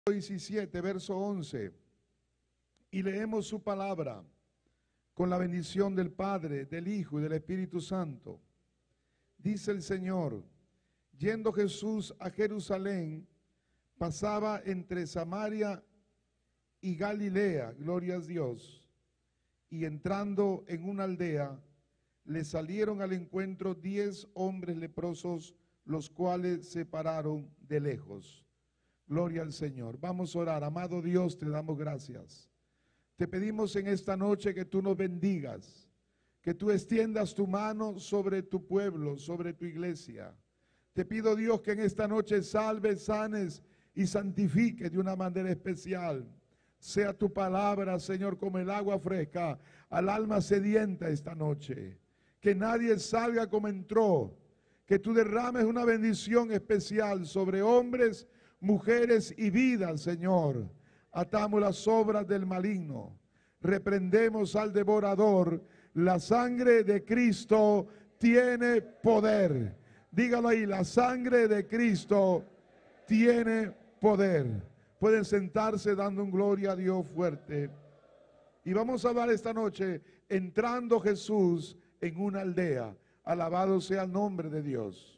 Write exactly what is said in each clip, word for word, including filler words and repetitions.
diecisiete, verso once, y leemos su palabra con la bendición del Padre, del Hijo y del Espíritu Santo. Dice el Señor: yendo Jesús a Jerusalén, pasaba entre Samaria y Galilea, gloria a Dios, y entrando en una aldea, le salieron al encuentro diez hombres leprosos, los cuales se pararon de lejos. Gloria al Señor. Vamos a orar. Amado Dios, te damos gracias. Te pedimos en esta noche que tú nos bendigas, que tú extiendas tu mano sobre tu pueblo, sobre tu iglesia. Te pido, Dios, que en esta noche salves, sanes y santifiques de una manera especial. Sea tu palabra, Señor, como el agua fresca al alma sedienta esta noche. Que nadie salga como entró. Que tú derrames una bendición especial sobre hombres, mujeres y vidas, Señor. Atamos las obras del maligno. Reprendemos al devorador. La sangre de Cristo tiene poder. Dígalo ahí, la sangre de Cristo tiene poder. Pueden sentarse dando un gloria a Dios fuerte. Y vamos a hablar esta noche, entrando Jesús en una aldea. Alabado sea el nombre de Dios.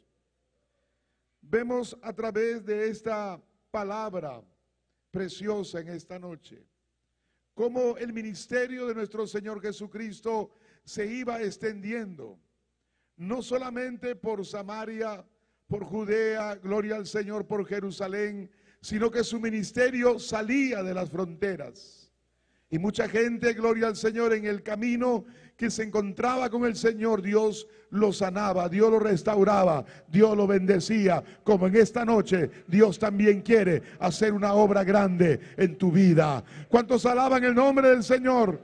Vemos a través de esta palabra preciosa en esta noche, cómo el ministerio de nuestro Señor Jesucristo se iba extendiendo, no solamente por Samaria, por Judea, gloria al Señor, por Jerusalén, sino que su ministerio salía de las fronteras. Y mucha gente, gloria al Señor, en el camino que se encontraba con el Señor, Dios lo sanaba, Dios lo restauraba, Dios lo bendecía. Como en esta noche, Dios también quiere hacer una obra grande en tu vida. ¿Cuántos alaban el nombre del Señor?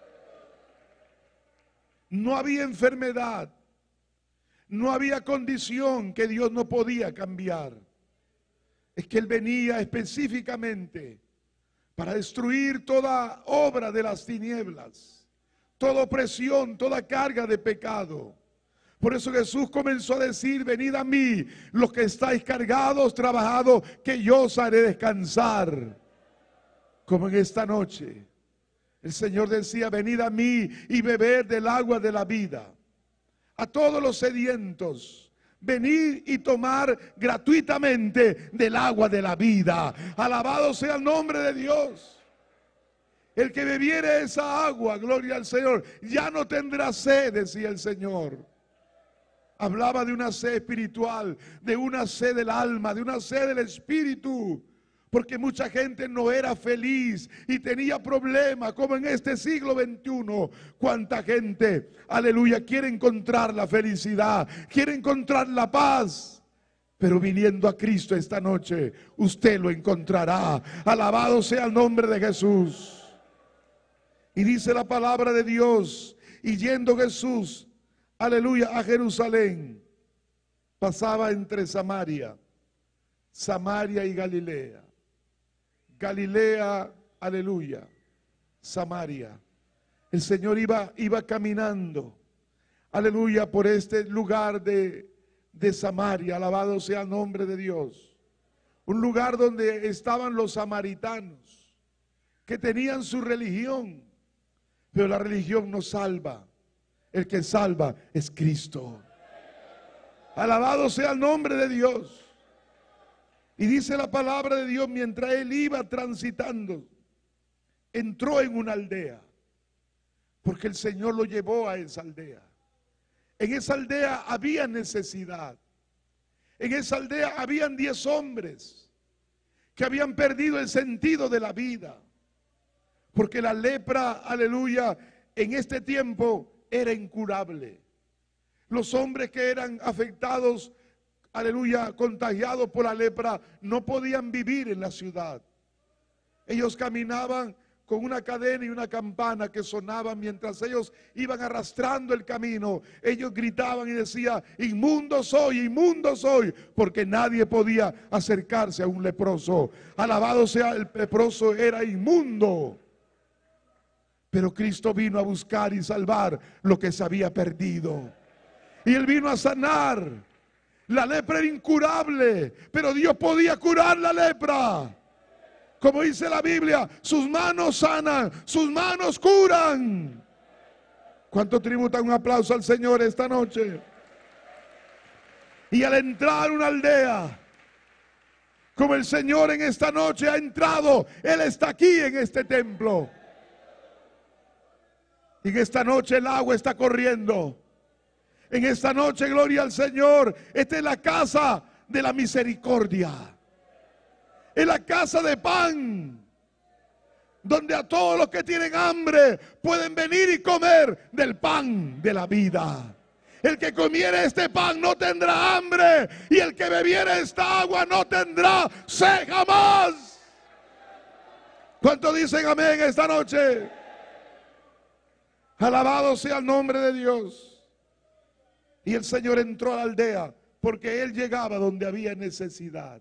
No había enfermedad, no había condición que Dios no podía cambiar. Es que Él venía específicamente para destruir toda obra de las tinieblas, toda opresión, toda carga de pecado. Por eso Jesús comenzó a decir: venid a mí, los que estáis cargados, trabajados, que yo os haré descansar. Como en esta noche, el Señor decía: venid a mí y bebed del agua de la vida. A todos los sedientos, venir y tomar gratuitamente del agua de la vida. Alabado sea el nombre de Dios. El que bebiere esa agua, gloria al Señor, ya no tendrá sed, decía el Señor. Hablaba de una sed espiritual, de una sed del alma, de una sed del espíritu. Porque mucha gente no era feliz y tenía problemas, como en este siglo veintiuno. Cuánta gente, aleluya, quiere encontrar la felicidad, quiere encontrar la paz. Pero viniendo a Cristo esta noche, usted lo encontrará. Alabado sea el nombre de Jesús. Y dice la palabra de Dios: y yendo Jesús, aleluya, a Jerusalén, pasaba entre Samaria, Samaria y Galilea. Galilea, aleluya, Samaria. El Señor iba, iba caminando, aleluya, por este lugar de, de Samaria. Alabado sea el nombre de Dios. Un lugar donde estaban los samaritanos, que tenían su religión, pero la religión no salva. El que salva es Cristo. Alabado sea el nombre de Dios. Y dice la palabra de Dios: mientras él iba transitando, entró en una aldea, porque el Señor lo llevó a esa aldea. En esa aldea había necesidad. En esa aldea habían diez hombres que habían perdido el sentido de la vida, porque la lepra, aleluya, en este tiempo era incurable. Los hombres que eran afectados, aleluya, contagiados por la lepra, no podían vivir en la ciudad. Ellos caminaban con una cadena y una campana que sonaban mientras ellos iban arrastrando el camino. Ellos gritaban y decían: inmundo soy, inmundo soy, porque nadie podía acercarse a un leproso. Alabado sea, el leproso era inmundo. Pero Cristo vino a buscar y salvar lo que se había perdido. Y Él vino a sanar. La lepra era incurable, pero Dios podía curar la lepra. Como dice la Biblia, sus manos sanan, sus manos curan. ¿Cuánto tributan un aplauso al Señor esta noche? Y al entrar a una aldea, como el Señor en esta noche ha entrado, Él está aquí en este templo. Y en esta noche el agua está corriendo. En esta noche, gloria al Señor, esta es la casa de la misericordia. Es la casa de pan, donde a todos los que tienen hambre pueden venir y comer del pan de la vida. El que comiere este pan no tendrá hambre, y el que bebiere esta agua no tendrá sed jamás. ¿Cuántos dicen amén esta noche? Alabado sea el nombre de Dios. Y el Señor entró a la aldea porque Él llegaba donde había necesidad.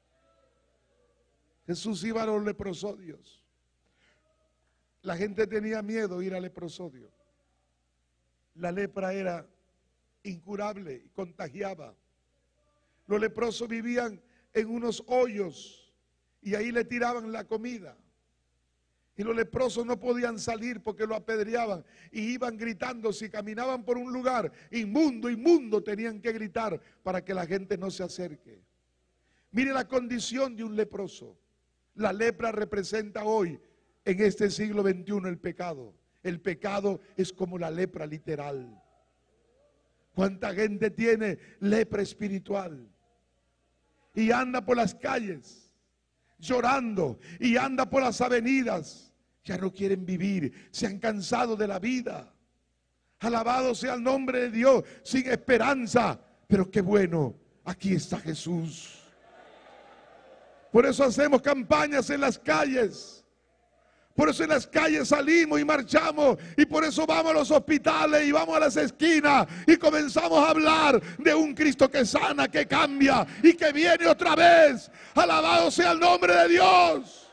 Jesús iba a los leprosodios. La gente tenía miedo de ir al leprosodio. La lepra era incurable y contagiaba. Los leprosos vivían en unos hoyos y ahí le tiraban la comida. Y los leprosos no podían salir porque lo apedreaban y iban gritando. Si caminaban por un lugar inmundo, inmundo, tenían que gritar para que la gente no se acerque. Mire la condición de un leproso. La lepra representa hoy, en este siglo veintiuno, el pecado. El pecado es como la lepra literal. ¿Cuánta gente tiene lepra espiritual? Y anda por las calles llorando, y anda por las avenidas. Ya no quieren vivir, se han cansado de la vida. Alabado sea el nombre de Dios, sin esperanza. Pero qué bueno, aquí está Jesús. Por eso hacemos campañas en las calles. Por eso en las calles salimos y marchamos. Y por eso vamos a los hospitales y vamos a las esquinas y comenzamos a hablar de un Cristo que sana, que cambia y que viene otra vez. Alabado sea el nombre de Dios.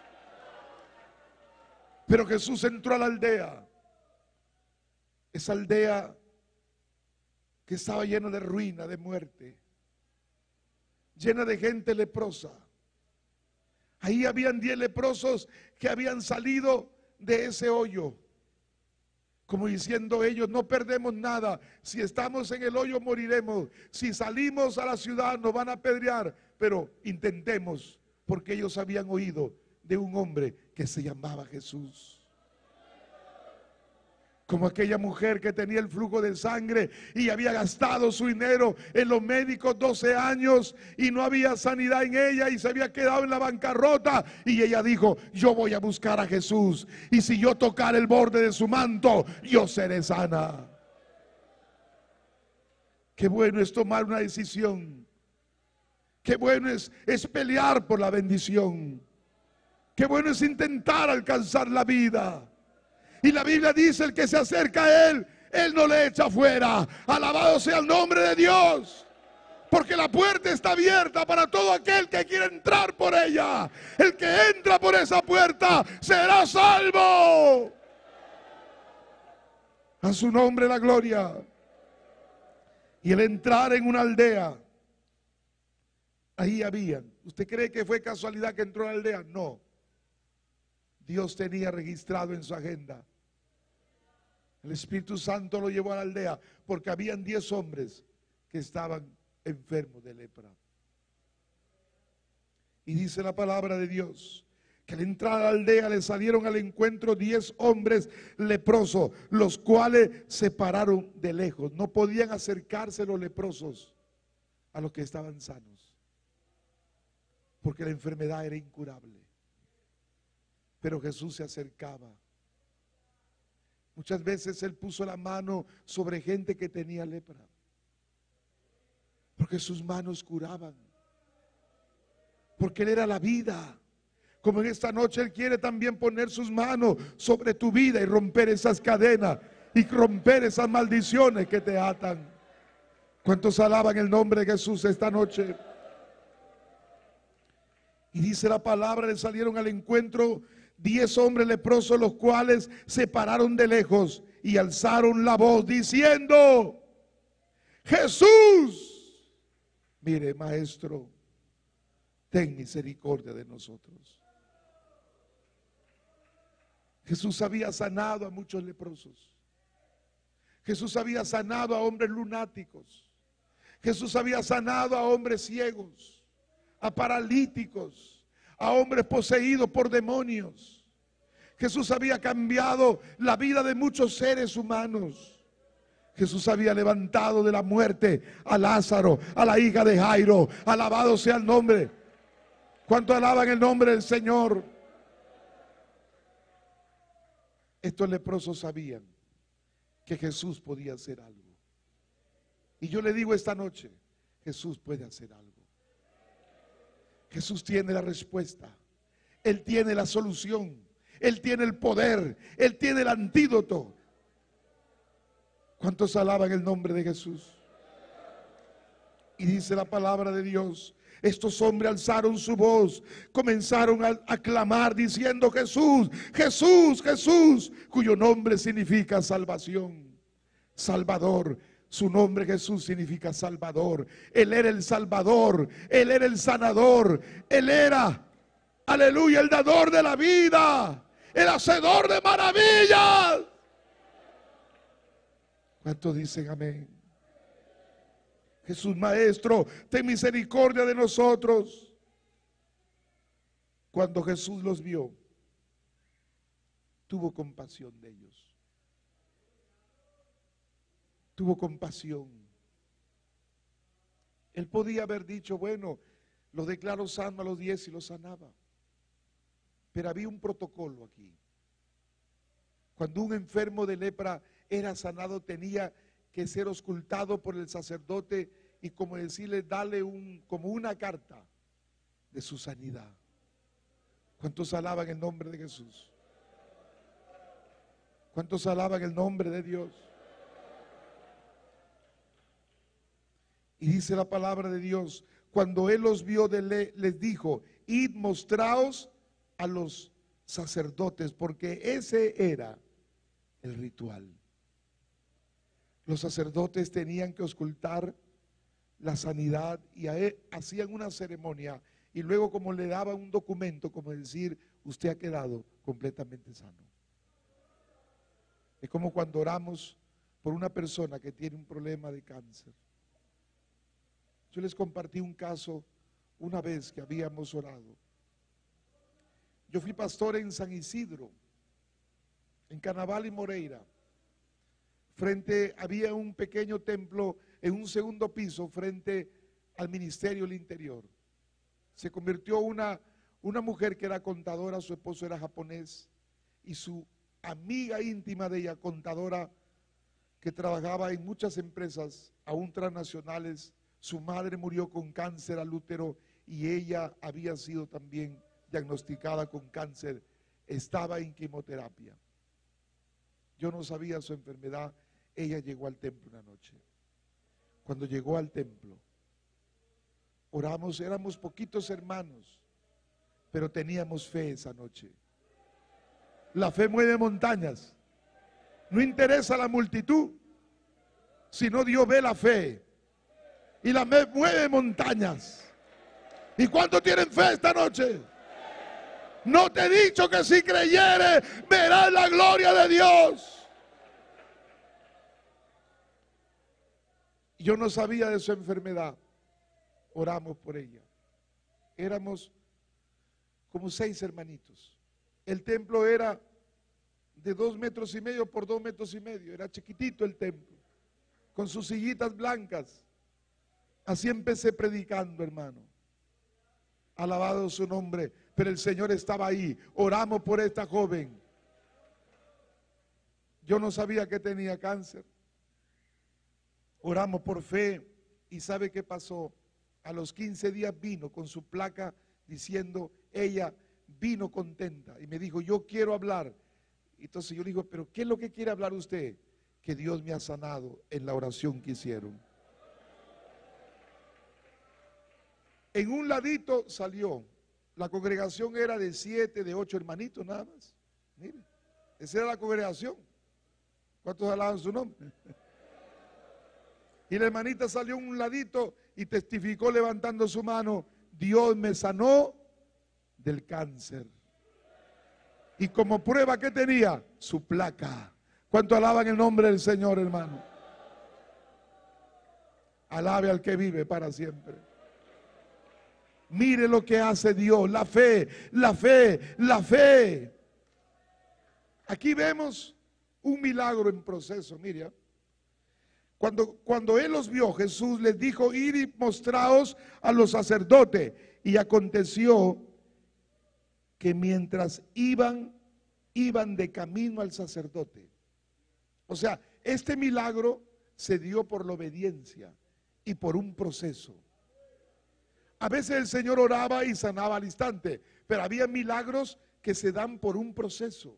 Pero Jesús entró a la aldea. Esa aldea que estaba llena de ruina, de muerte, llena de gente leprosa. Ahí habían diez leprosos que habían salido de ese hoyo, como diciendo ellos: no perdemos nada, si estamos en el hoyo moriremos, si salimos a la ciudad nos van a apedrear, pero intentemos, porque ellos habían oído de un hombre que se llamaba Jesús. Como aquella mujer que tenía el flujo de sangre y había gastado su dinero en los médicos doce años y no había sanidad en ella y se había quedado en la bancarrota. Y ella dijo: yo voy a buscar a Jesús, y si yo tocar el borde de su manto, yo seré sana. Qué bueno es tomar una decisión. Qué bueno es, es pelear por la bendición. Qué bueno es intentar alcanzar la vida. Y la Biblia dice: el que se acerca a Él, Él no le echa fuera. Alabado sea el nombre de Dios. Porque la puerta está abierta para todo aquel que quiera entrar por ella. El que entra por esa puerta será salvo. A su nombre la gloria. Y el entrar en una aldea, ahí habían. ¿Usted cree que fue casualidad que entró a la aldea? No. Dios tenía registrado en su agenda. El Espíritu Santo lo llevó a la aldea porque habían diez hombres que estaban enfermos de lepra. Y dice la palabra de Dios que al entrar a la aldea le salieron al encuentro diez hombres leprosos, los cuales se pararon de lejos. No podían acercarse los leprosos a los que estaban sanos, porque la enfermedad era incurable. Pero Jesús se acercaba. Muchas veces Él puso la mano sobre gente que tenía lepra, porque sus manos curaban, porque Él era la vida. Como en esta noche Él quiere también poner sus manos sobre tu vida y romper esas cadenas y romper esas maldiciones que te atan. ¿Cuántos alaban el nombre de Jesús esta noche? Y dice la palabra: le salieron al encuentro diez hombres leprosos, los cuales se pararon de lejos y alzaron la voz diciendo: Jesús, mire, maestro, ten misericordia de nosotros. Jesús había sanado a muchos leprosos. Jesús había sanado a hombres lunáticos. Jesús había sanado a hombres ciegos, a paralíticos, a hombres poseídos por demonios. Jesús había cambiado la vida de muchos seres humanos. Jesús había levantado de la muerte a Lázaro, a la hija de Jairo. Alabado sea el nombre. ¿Cuánto alaban el nombre del Señor? Estos leprosos sabían que Jesús podía hacer algo. Y yo le digo esta noche, Jesús puede hacer algo. Jesús tiene la respuesta. Él tiene la solución. Él tiene el poder. Él tiene el antídoto. ¿Cuántos alaban el nombre de Jesús? Y dice la palabra de Dios, estos hombres alzaron su voz, comenzaron a, a clamar diciendo: Jesús, Jesús, Jesús, cuyo nombre significa salvación, Salvador. Su nombre Jesús significa Salvador. Él era el Salvador, Él era el sanador, Él era, aleluya, el dador de la vida, el hacedor de maravillas. ¿Cuántos dicen amén? Jesús, Maestro, ten misericordia de nosotros. Cuando Jesús los vio, tuvo compasión de ellos. Tuvo compasión. Él podía haber dicho: bueno, los declaro sano a los diez y los sanaba. Pero había un protocolo aquí. Cuando un enfermo de lepra era sanado, tenía que ser auscultado por el sacerdote y como decirle, dale un, como una carta de su sanidad. ¿Cuántos alaban el nombre de Jesús? ¿Cuántos alaban el nombre de Dios? Y dice la palabra de Dios, cuando Él los vio, de le, les dijo: id, mostraos a los sacerdotes, porque ese era el ritual. Los sacerdotes tenían que auscultar la sanidad y a él hacían una ceremonia y luego como le daban un documento, como decir: usted ha quedado completamente sano. Es como cuando oramos por una persona que tiene un problema de cáncer. Yo les compartí un caso una vez que habíamos orado. Yo fui pastor en San Isidro, en Carnaval y Moreira. Frente, había un pequeño templo en un segundo piso frente al Ministerio del Interior. Se convirtió una, una mujer que era contadora, su esposo era japonés, y su amiga íntima de ella, contadora, que trabajaba en muchas empresas, aún transnacionales. Su madre murió con cáncer al útero y ella había sido también diagnosticada con cáncer. Estaba en quimioterapia. Yo no sabía su enfermedad. Ella llegó al templo una noche. Cuando llegó al templo, oramos, éramos poquitos hermanos, pero teníamos fe esa noche. La fe mueve montañas. No interesa la multitud, sino Dios ve la fe. Y la fe mueve montañas. ¿Y cuántos tienen fe esta noche? No te he dicho que si creyere verás la gloria de Dios. Yo no sabía de su enfermedad. Oramos por ella. Éramos como seis hermanitos. El templo era de dos metros y medio por dos metros y medio. Era chiquitito el templo, con sus sillitas blancas. Así empecé predicando, hermano. Alabado su nombre. Pero el Señor estaba ahí. Oramos por esta joven. Yo no sabía que tenía cáncer. Oramos por fe. ¿Y sabe qué pasó? A los quince días vino con su placa diciendo, ella vino contenta. Y me dijo, yo quiero hablar. Entonces yo le digo, pero ¿qué es lo que quiere hablar usted? Que Dios me ha sanado en la oración que hicieron. En un ladito salió. La congregación era de siete, de ocho hermanitos nada más. Mire, esa era la congregación. ¿Cuántos alaban su nombre? Y la hermanita salió en un ladito y testificó levantando su mano, Dios me sanó del cáncer. Y como prueba, ¿qué tenía? Su placa. ¿Cuánto alaban el nombre del Señor, hermano? Alabe al que vive para siempre. Mire lo que hace Dios, la fe, la fe, la fe. Aquí vemos un milagro en proceso, mire. Cuando, cuando Él los vio, Jesús les dijo, id y mostraos a los sacerdotes. Y aconteció que mientras iban, iban de camino al sacerdote. O sea, este milagro se dio por la obediencia y por un proceso. A veces el Señor oraba y sanaba al instante, pero había milagros que se dan por un proceso.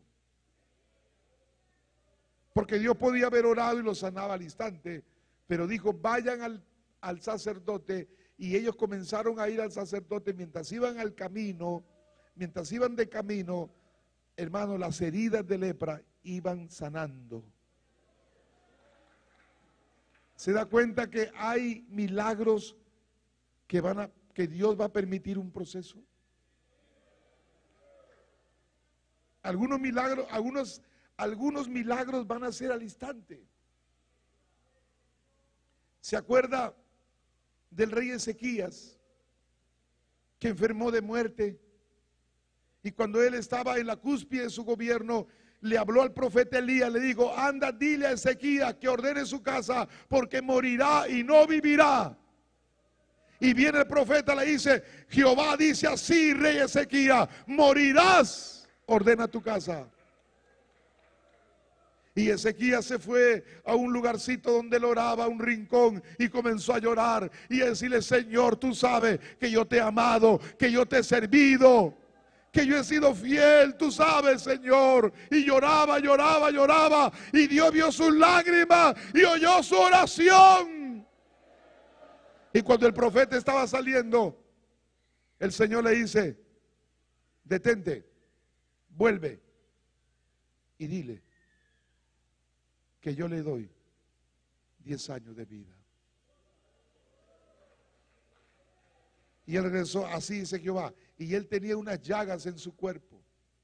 Porque Dios podía haber orado y lo sanaba al instante, pero dijo, vayan al, al sacerdote, y ellos comenzaron a ir al sacerdote mientras iban al camino, mientras iban de camino, hermano, las heridas de lepra iban sanando. Se da cuenta que hay milagros que van a, que Dios va a permitir un proceso. Algunos milagros, algunos, algunos milagros van a ser al instante. ¿Se acuerda del rey Ezequías, que enfermó de muerte? Y cuando él estaba en la cúspide de su gobierno, le habló al profeta Elías, le dijo, anda, dile a Ezequías que ordene su casa, porque morirá y no vivirá. Y viene el profeta, le dice, Jehová dice así, rey Ezequías, morirás, ordena tu casa. Y Ezequías se fue a un lugarcito donde él oraba, a un rincón, y comenzó a llorar y a decirle, Señor, tú sabes que yo te he amado, que yo te he servido, que yo he sido fiel, tú sabes, Señor. Y lloraba, lloraba, lloraba, y Dios vio sus lágrimas y oyó su oración. Y cuando el profeta estaba saliendo, el Señor le dice, detente, vuelve y dile que yo le doy diez años de vida. Y él regresó, así dice Jehová, y él tenía unas llagas en su cuerpo.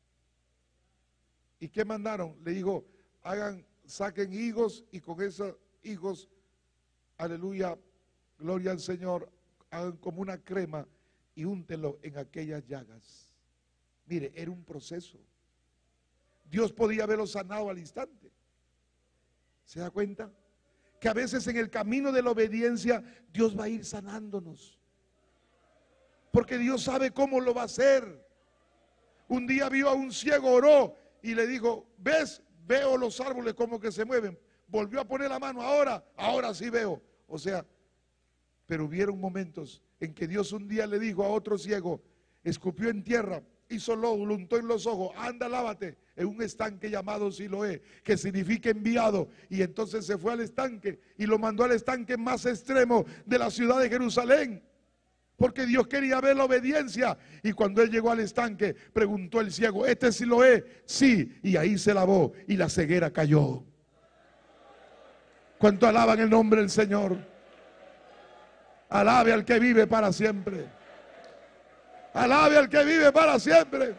¿Y qué mandaron? Le dijo, hagan, saquen higos, y con esos higos, aleluya, gloria al Señor, hagan como una crema y úntelo en aquellas llagas. Mire, era un proceso. Dios podía haberlo sanado al instante. ¿Se da cuenta? Que a veces en el camino de la obediencia Dios va a ir sanándonos, porque Dios sabe cómo lo va a hacer. Un día vio a un ciego, oró y le dijo, ¿ves? Veo los árboles como que se mueven. Volvió a poner la mano, ahora, ahora sí veo. O sea, pero hubieron momentos en que Dios un día le dijo a otro ciego, escupió en tierra, hizo lodo, lo untó en los ojos, anda, lávate en un estanque llamado Siloé, que significa enviado. Y entonces se fue al estanque y lo mandó al estanque más extremo de la ciudad de Jerusalén, porque Dios quería ver la obediencia. Y cuando él llegó al estanque, preguntó el ciego, ¿este Siloé? Sí, y ahí se lavó y la ceguera cayó. ¿Cuánto alaban el nombre del Señor? Alabe al que vive para siempre. Alabe al que vive para siempre.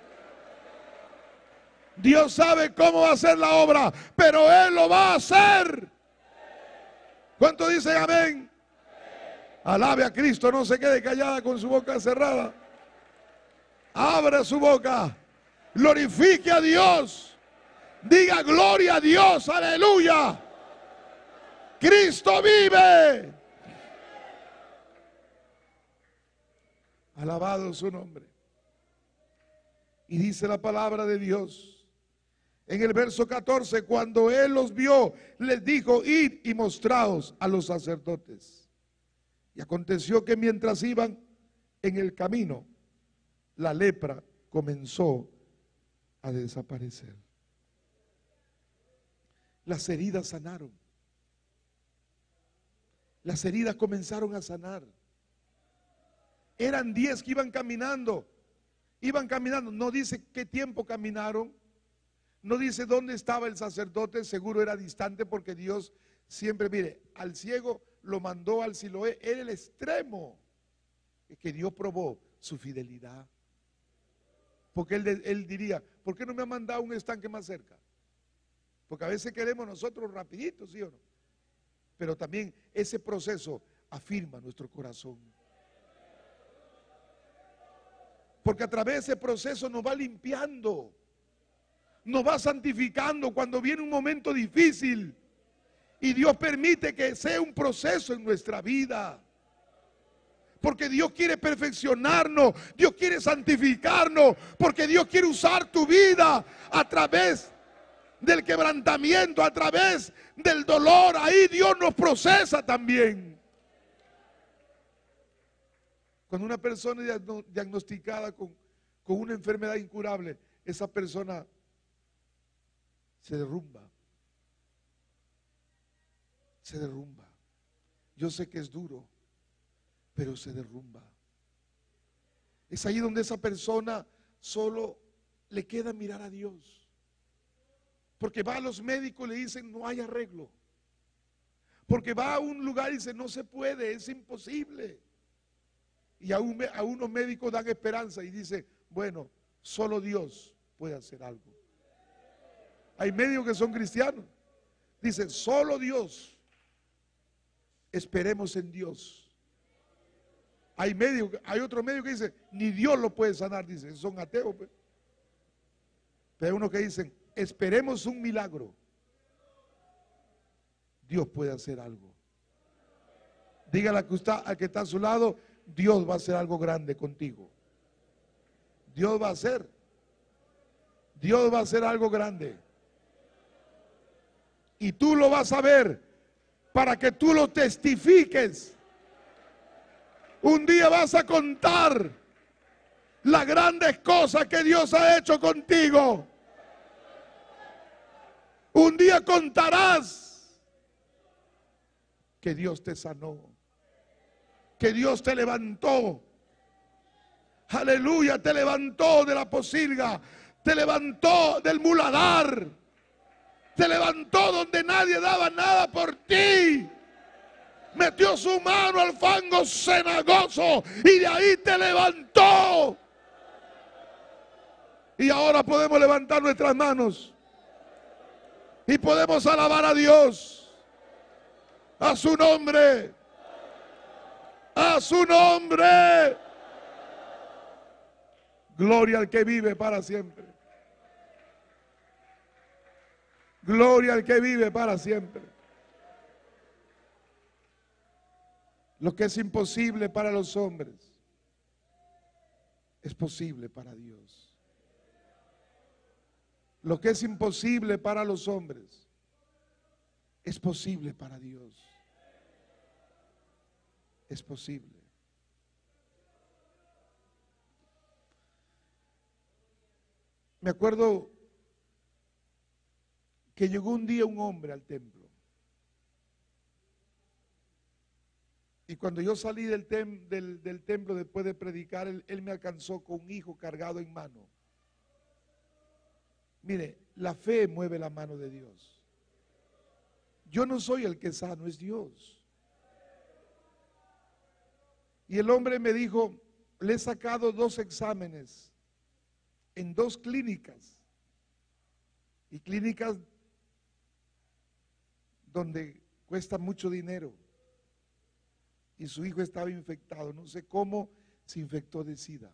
Dios sabe cómo va a hacer la obra, pero Él lo va a hacer. ¿Cuánto dicen amén? Alabe a Cristo, no se quede callada con su boca cerrada. Abra su boca, glorifique a Dios, diga gloria a Dios, aleluya. Cristo vive. Alabado su nombre. Y dice la palabra de Dios en el verso catorce, cuando él los vio, les dijo, id y mostraos a los sacerdotes. Y aconteció que mientras iban en el camino, la lepra comenzó a desaparecer. Las heridas sanaron. Las heridas comenzaron a sanar. Eran diez que iban caminando. Iban caminando. No dice qué tiempo caminaron. No dice dónde estaba el sacerdote. Seguro era distante, porque Dios siempre, mire, al ciego lo mandó al Siloé. Era el extremo que Dios probó su fidelidad. Porque él, él diría, ¿por qué no me ha mandado un estanque más cerca? Porque a veces queremos nosotros rapidito, ¿sí o no? Pero también ese proceso afirma nuestro corazón. Porque a través de ese proceso nos va limpiando, nos va santificando cuando viene un momento difícil. Y Dios permite que sea un proceso en nuestra vida. Porque Dios quiere perfeccionarnos, Dios quiere santificarnos, porque Dios quiere usar tu vida a través del quebrantamiento, a través del dolor. Ahí Dios nos procesa también. Cuando una persona es diagnosticada con, con una enfermedad incurable, esa persona se derrumba. Se derrumba. Yo sé que es duro, pero se derrumba. Es ahí donde esa persona solo le queda mirar a Dios. Porque va a los médicos y le dicen no hay arreglo. Porque va a un lugar y dice no se puede, es imposible. Y a, un, a unos médicos dan esperanza y dice, bueno, solo Dios puede hacer algo. Hay médicos que son cristianos. Dicen, solo Dios. Esperemos en Dios. Hay médicos, hay otro médico que dice, ni Dios lo puede sanar, dice, son ateos. Pues. Pero hay unos que dicen, esperemos un milagro. Dios puede hacer algo. Dígale que está, al que está a su lado, Dios va a hacer algo grande contigo. Dios va a hacer. Dios va a hacer algo grande. Y tú lo vas a ver para que tú lo testifiques. Un día vas a contar las grandes cosas que Dios ha hecho contigo. Un día contarás que Dios te sanó, que Dios te levantó. Aleluya, te levantó de la posilga, te levantó del muladar, te levantó donde nadie daba nada por ti. Metió su mano al fango cenagoso y de ahí te levantó. Y ahora podemos levantar nuestras manos y podemos alabar a Dios, a su nombre, a su nombre. Gloria al que vive para siempre. Gloria al que vive para siempre. Lo que es imposible para los hombres es posible para Dios. Lo que es imposible para los hombres es posible para Dios. Es posible. Me acuerdo que llegó un día un hombre al templo. Y cuando yo salí del, tem, del, del templo después de predicar, él, él me alcanzó con un hijo cargado en mano. Mire, la fe mueve la mano de Dios. Yo no soy el que sano, es Dios. Y el hombre me dijo, le he sacado dos exámenes en dos clínicas. Y clínicas donde cuesta mucho dinero. Y su hijo estaba infectado. No sé cómo se infectó de SIDA.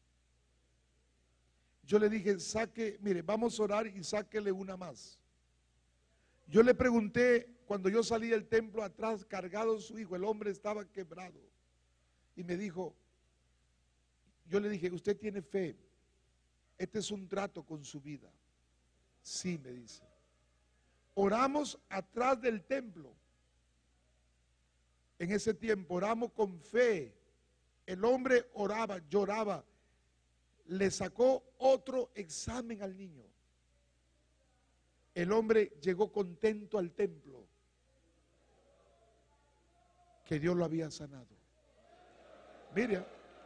Yo le dije, saque, mire, vamos a orar y sáquele una más. Yo le pregunté, cuando yo salí del templo atrás, cargado su hijo, el hombre estaba quebrado. Y me dijo, yo le dije, usted tiene fe. Este es un trato con su vida. Sí, me dice. Oramos atrás del templo. En ese tiempo oramos con fe. El hombre oraba, lloraba. Le sacó otro examen al niño. El hombre llegó contento al templo, que Dios lo había sanado. Mira,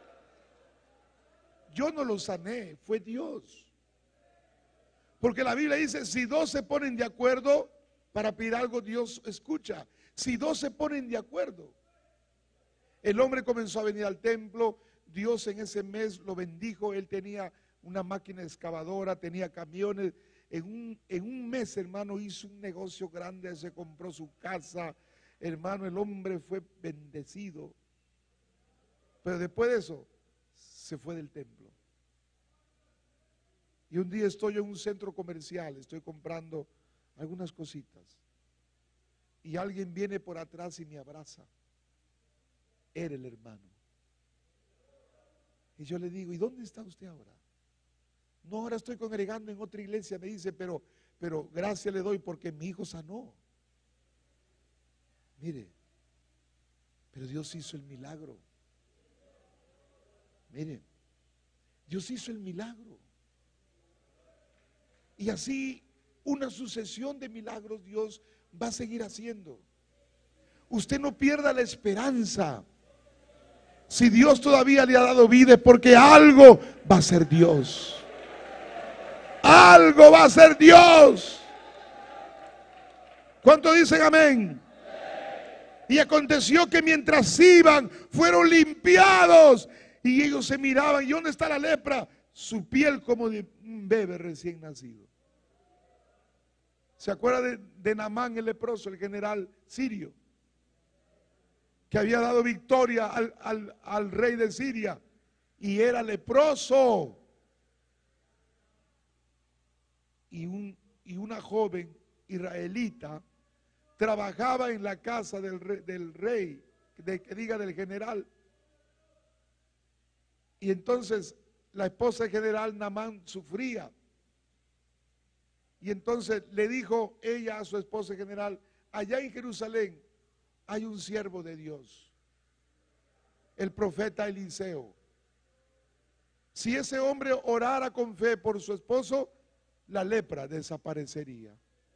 yo no lo sané, fue Dios. Porque la Biblia dice, si dos se ponen de acuerdo para pedir algo, Dios escucha. Si dos se ponen de acuerdo. El hombre comenzó a venir al templo. Dios en ese mes lo bendijo. Él tenía una máquina excavadora, tenía camiones. En un, en un mes, hermano, hizo un negocio grande, se compró su casa. Hermano, el hombre fue bendecido. Pero después de eso, se fue del templo. Y un día estoy en un centro comercial, estoy comprando algunas cositas. Y alguien viene por atrás y me abraza. Era el hermano. Y yo le digo, ¿y dónde está usted ahora? No, ahora estoy congregando en otra iglesia. Me dice, pero, pero gracias le doy porque mi hijo sanó. Mire, pero Dios hizo el milagro. Mire, Dios hizo el milagro. Y así una sucesión de milagros Dios va a seguir haciendo. Usted no pierda la esperanza. Si Dios todavía le ha dado vida es porque algo va a ser Dios. Algo va a ser Dios. ¿Cuántos dicen amén? Y aconteció que mientras iban, fueron limpiados. Y ellos se miraban. ¿Y dónde está la lepra? Su piel como de un bebé recién nacido. ¿Se acuerda de, de Naamán el leproso, el general sirio? Que había dado victoria al, al, al rey de Siria. Y era leproso. Y, un, y una joven israelita trabajaba en la casa del rey, del rey de, que diga del general. Y entonces la esposa del general Naamán sufría. Y entonces le dijo ella a su esposa general, allá en Jerusalén hay un siervo de Dios, el profeta Eliseo. Si ese hombre orara con fe por su esposo, la lepra desaparecería.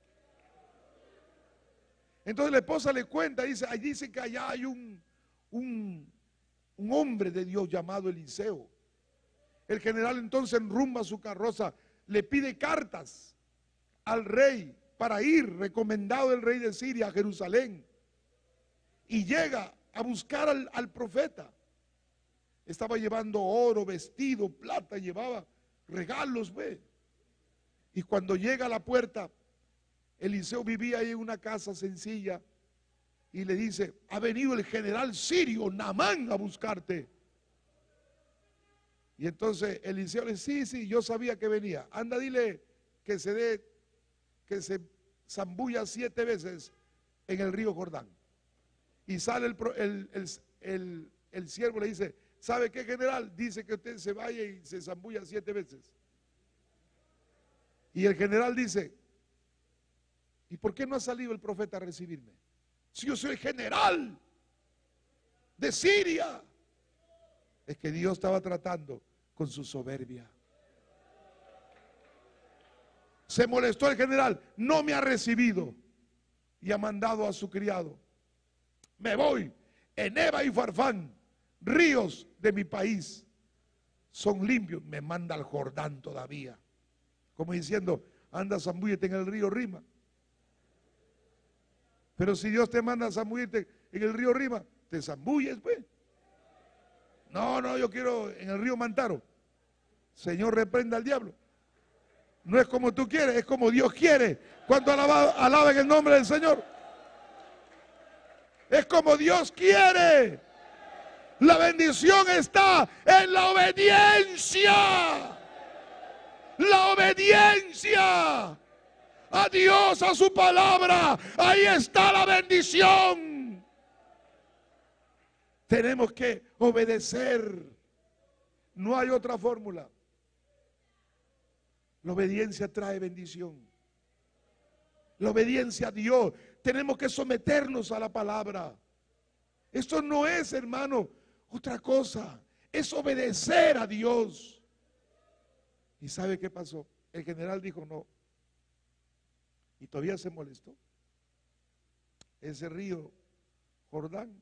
Entonces la esposa le cuenta, dice, allí dice que allá hay un, un, un hombre de Dios llamado Eliseo. El general entonces enrumba su carroza, le pide cartas al rey para ir, recomendado del rey de Siria, a Jerusalén. Y llega a buscar al, al profeta. Estaba llevando oro, vestido, plata, llevaba regalos, ve. Y cuando llega a la puerta, Eliseo vivía ahí en una casa sencilla y le dice, ha venido el general sirio Naamán a buscarte. Y entonces Eliseo le dice, sí, sí, yo sabía que venía. Anda, dile que se dé, que se zambulla siete veces en el río Jordán. Y sale el, el, el, el, el siervo, le dice, ¿sabe qué, general? Dice que usted se vaya y se zambulla siete veces. Y el general dice, ¿y por qué no ha salido el profeta a recibirme? Si yo soy el general de Siria. Es que Dios estaba tratando con su soberbia. Se molestó el general, no me ha recibido y ha mandado a su criado. Me voy, Eneba y Farfán, ríos de mi país, son limpios. Me manda al Jordán todavía. Como diciendo, anda, zambúllete en el río Rima. Pero si Dios te manda a zambullirte en el río Rima, te zambulles, pues. No, no, yo quiero en el río Mantaro. Señor, reprenda al diablo. No es como tú quieres, es como Dios quiere. ¿Cuánto alaba, alaben el nombre del Señor? Es como Dios quiere. La bendición está en la obediencia. La obediencia a Dios, a su palabra. Ahí está la bendición. Tenemos que obedecer. No hay otra fórmula. La obediencia trae bendición. La obediencia a Dios. Tenemos que someternos a la palabra. Esto no es, hermano, otra cosa. Es obedecer a Dios. ¿Y sabe qué pasó? El general dijo no. Y todavía se molestó. Ese río Jordán.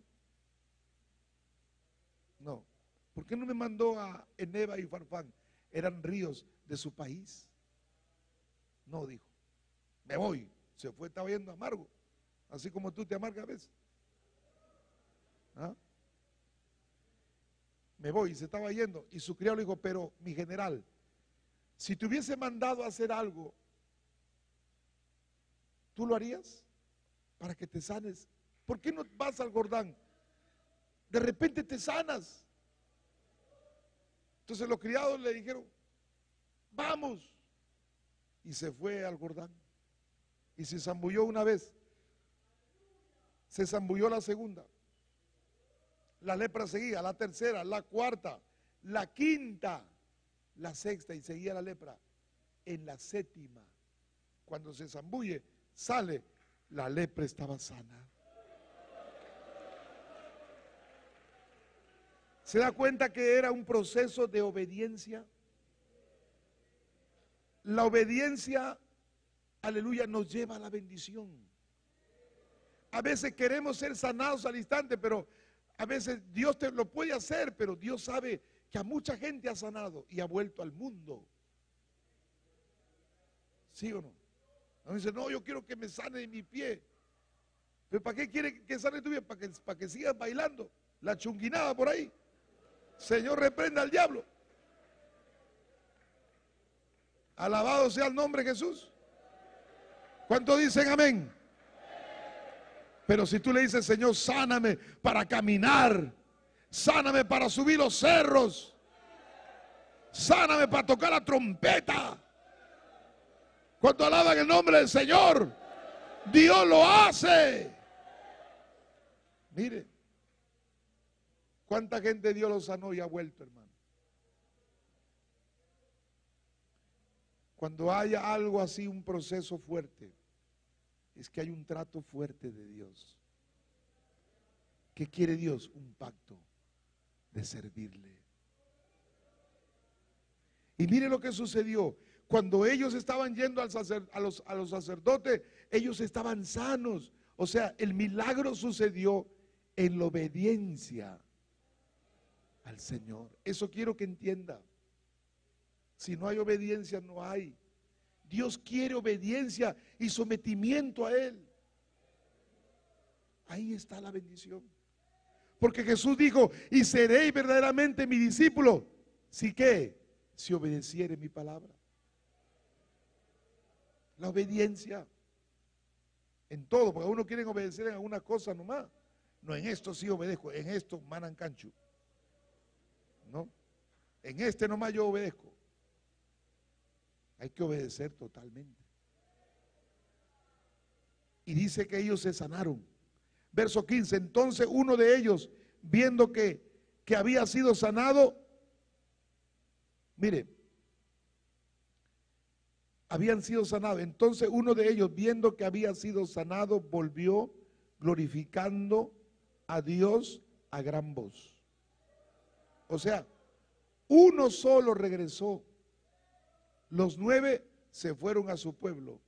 No. ¿Por qué no me mandó a Eneba y Farfán? Eran ríos de su país. No, dijo. Me voy. Se fue, estaba yendo amargo. Así como tú te amargas a veces. ¿Ah? Me voy, se estaba yendo. Y su criado le dijo, pero mi general, Si te hubiese mandado a hacer algo, ¿tú lo harías para que te sanes? ¿Por qué no vas al Jordán? De repente te sanas. Entonces los criados le dijeron, vamos. Y se fue al Jordán. Y se zambulló una vez. Se zambulló la segunda. La lepra seguía, la tercera, la cuarta, la quinta, la sexta, y seguía la lepra. En la séptima, cuando se zambulle, sale, la lepra estaba sana. ¿Se da cuenta que era un proceso de obediencia? La obediencia, aleluya, nos lleva a la bendición. A veces queremos ser sanados al instante, pero a veces Dios te lo puede hacer, pero Dios sabe que a mucha gente ha sanado y ha vuelto al mundo. ¿Sí o no? No dice, no, yo quiero que me sane de mi pie. ¿Pero para qué quiere que sane tu pie? Para que, para que sigas bailando la chunguinada por ahí. Señor, reprenda al diablo. Alabado sea el nombre de Jesús. ¿Cuántos dicen amén? Pero si tú le dices, Señor, sáname para caminar, sáname para subir los cerros, sáname para tocar la trompeta. Cuando alaban el nombre del Señor, Dios lo hace. Mire, ¿cuánta gente Dios lo sanó y ha vuelto, hermano? Cuando haya algo así, un proceso fuerte, es que hay un trato fuerte de Dios. ¿Qué quiere Dios? Un pacto de servirle. Y mire lo que sucedió. Cuando ellos estaban yendo al sacer, a, los, a los sacerdotes, ellos estaban sanos. O sea, el milagro sucedió en la obediencia al Señor. Eso quiero que entienda. Si no hay obediencia, no hay. Dios quiere obediencia y sometimiento a Él. Ahí está la bendición. Porque Jesús dijo, y seréis verdaderamente mi discípulo. ¿Si qué? Si obedeciere mi palabra. La obediencia en todo, porque uno quiere obedecer en algunas cosas nomás. No, en esto sí obedezco, en esto manan cancho. No, en este nomás yo obedezco. Hay que obedecer totalmente. Y dice que ellos se sanaron. Verso quince, entonces uno de ellos, viendo que, que había sido sanado, mire, habían sido sanados. Entonces uno de ellos, viendo que había sido sanado, volvió glorificando a Dios a gran voz. O sea, uno solo regresó. Los nueve se fueron a su pueblo.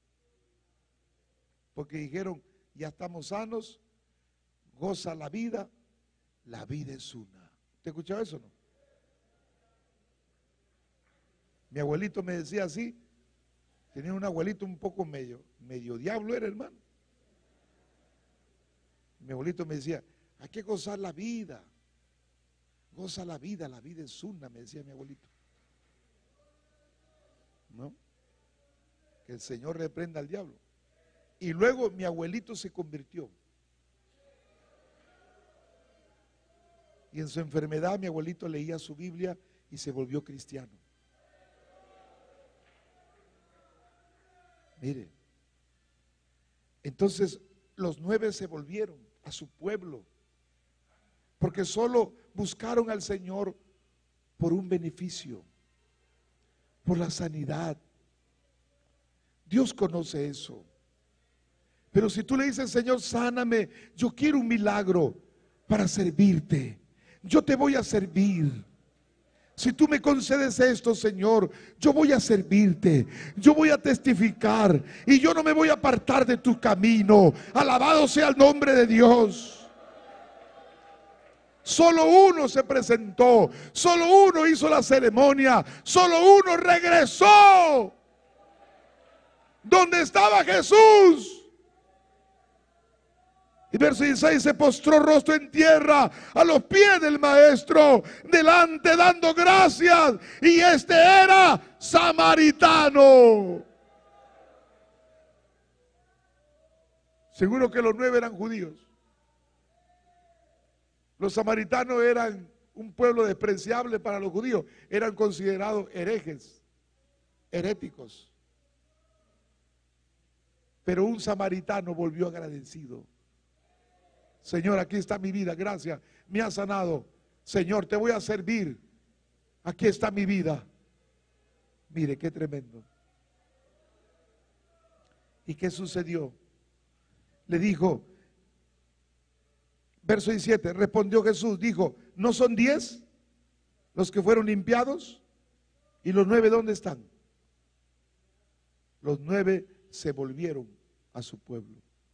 Porque dijeron, ya estamos sanos, goza la vida, la vida es una. ¿Te escuchaba eso o no? Mi abuelito me decía así, tenía un abuelito un poco medio, medio diablo era, hermano. Mi abuelito me decía, hay que gozar la vida, goza la vida, la vida es una, me decía mi abuelito. ¿No? Que el Señor reprenda al diablo. Y luego mi abuelito se convirtió. Y en su enfermedad mi abuelito leía su Biblia y se volvió cristiano. Mire, entonces los nueve se volvieron a su pueblo porque solo buscaron al Señor por un beneficio, por la sanidad. Dios conoce eso. Pero si tú le dices, Señor, sáname, yo quiero un milagro para servirte, yo te voy a servir. Si tú me concedes esto, Señor, yo voy a servirte, yo voy a testificar y yo no me voy a apartar de tu camino. Alabado sea el nombre de Dios. Solo uno se presentó, solo uno hizo la ceremonia, solo uno regresó donde estaba Jesús. Y verso dieciséis, se postró rostro en tierra a los pies del maestro, delante dando gracias. Y este era samaritano. Seguro que los nueve eran judíos. Los samaritanos eran un pueblo despreciable para los judíos. Eran considerados herejes, heréticos. Pero un samaritano volvió agradecido. Señor, aquí está mi vida, gracias, me ha sanado. Señor, te voy a servir. Aquí está mi vida. Mire, qué tremendo. ¿Y qué sucedió? Le dijo, verso diecisiete, respondió Jesús, dijo, ¿no son diez los que fueron limpiados? ¿Y los nueve dónde están? Los nueve se volvieron a su pueblo